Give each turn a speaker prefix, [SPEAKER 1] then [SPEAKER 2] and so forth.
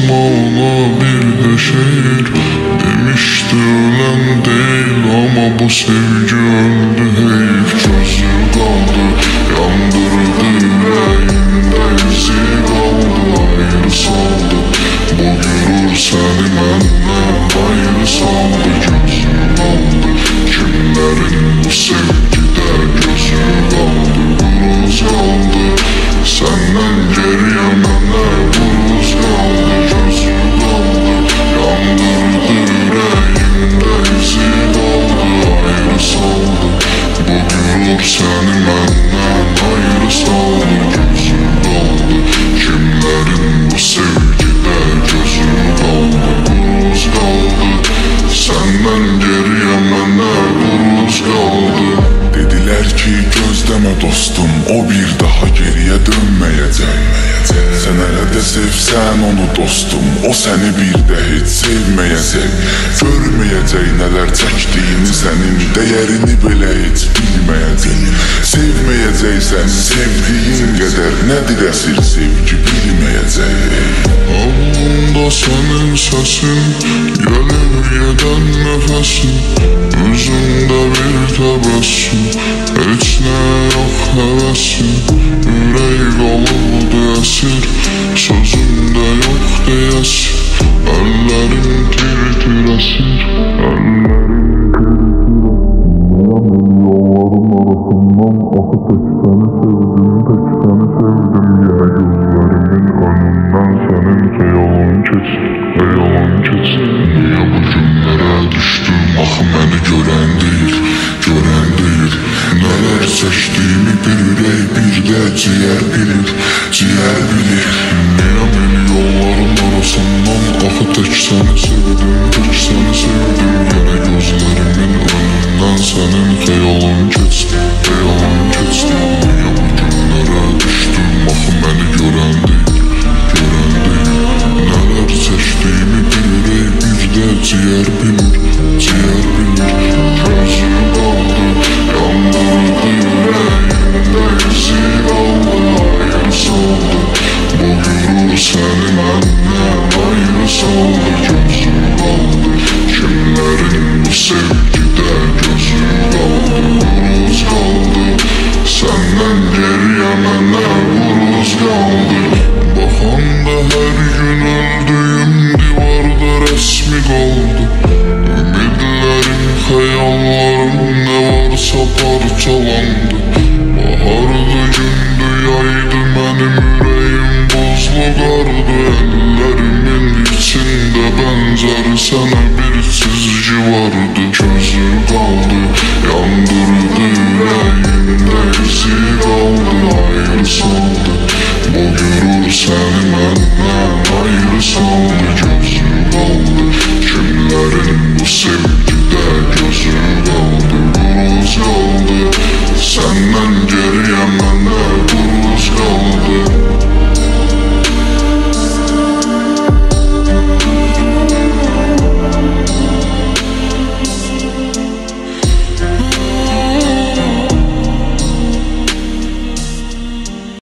[SPEAKER 1] yazma ona bir de şiir. Demişti ölen değil ama bu sevgi öldü. Heyif gözü kaldı, yandırdı yüreğimde izi kaldı. Ayrı saldı, bu gürür seni benden ayrı saldı. Gözü kaldı, kimlerin bu sevgide gözü kaldı. Buruz kaldı, senden geriye mənə buruz kaldı. Gözü kaldı, yandırdı yüreğimde izi kaldı. Ayrı saldı, bu gürür seni benden ayrı saldı. Gözü kaldı, kimlerin bu sevgide gözü kaldı. Buruz kaldı, senden geriye mənə buruz kaldı.
[SPEAKER 2] Dediler ki gözleme dostum, o bir daha geriye dönmeyecek. Sen hele de sevsen onu dostum, o seni bir de hiç sevmeyecek. Görmeyecek neler çektiğini, senin değerini bile hiç bilmeyecek. Sevmeyecek seni sevdiğin kadar, ne diresir sevgi bilmeyecek.
[SPEAKER 1] Ağlımda senin sesin, gelip giden nefesin. Yüzünde bir tebessüm, hiç ne yok hevesin. Yürek olurdu esir, sözümde yok diyesin. Ellerim tir tir esir, ellerim tir tir esir. Yolların arasından akıp tek seni sevdim, tek seni sevdim. Yine gözlerimin önünden senin xeyalın keçti, xeyalın keçti. Niye bu günlere düştüm, axı məni görən deyil, görən deyil. Neler çəkdiyimi bir ürək bir də ciğer bilir, ciğer bilir. Niye beni yolların arasından axı tek seni sevdim, tek seni sevdim. Yine gözlerimin önünden senin xeyalın keçti, xeyalın keçti. Niye bu günlere düştüm, axı məni görən deyil, görən deyil. Neler çəkdiyimi bir ürək bir də ciğer bilir, ciğer bilir. Gözü kaldı, yandırdı yüreğimde izi kaldı. Ayrı saldı, bu gürür seni benden ayrı saldı. Gözü kaldı, kimlerin bu sevgide gözü kaldı. Buruz kaldı, senden geriye mənə buruz kaldı. Baxanda her gün öldüyüm divarda resmi kaldı. Ümidlerim, xəyallarım ne varsa parçalandı. Bahardı, gündü, yaydı mənim ürəyim.